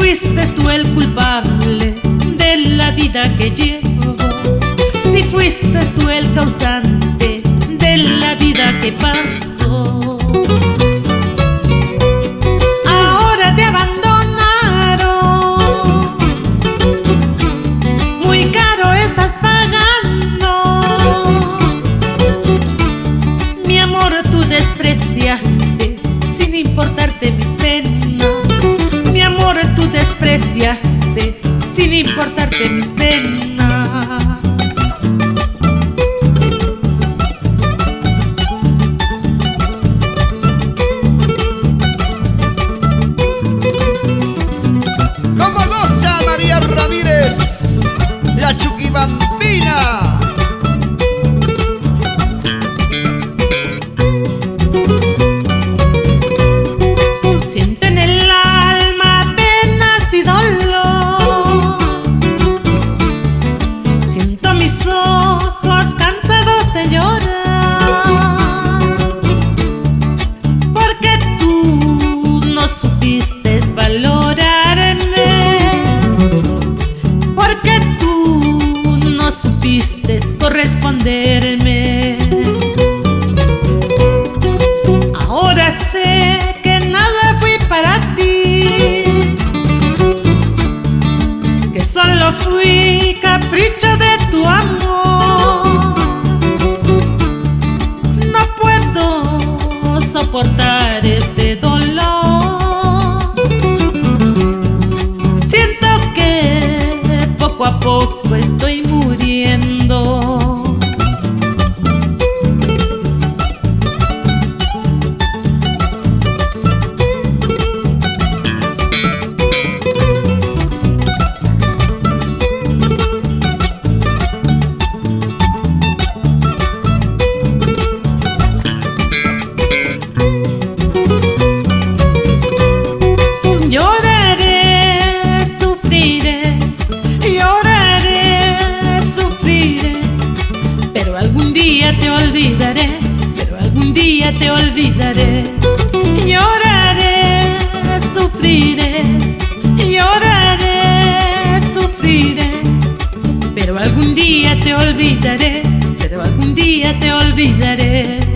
fuiste tú el culpable de la vida que llevo, si fuiste tú el causante de la vida que pasó. Ahora te abandonaron, muy caro estás pagando. Mi amor, tú despreciaste sin importarte mis penas. Mi amor, tú despreciaste sin importarte mis penas. ¿Cómo goza María Ramírez, la Chuquibambina? Siento en el alma penas y dolor, siento mis ojos cansados de llorar, porque tú no supiste valorarme, porque tú no supiste corresponderme. Ahora sé que nada fui para ti, que solo fui capricho de tu amor. No puedo soportar este dolor. Siento que poco a poco estoy muriendo. Lloraré, sufriré, lloraré, sufriré, pero algún día te olvidaré, pero algún día te olvidaré. Lloraré, sufriré, lloraré, sufriré, pero algún día te olvidaré, pero algún día te olvidaré.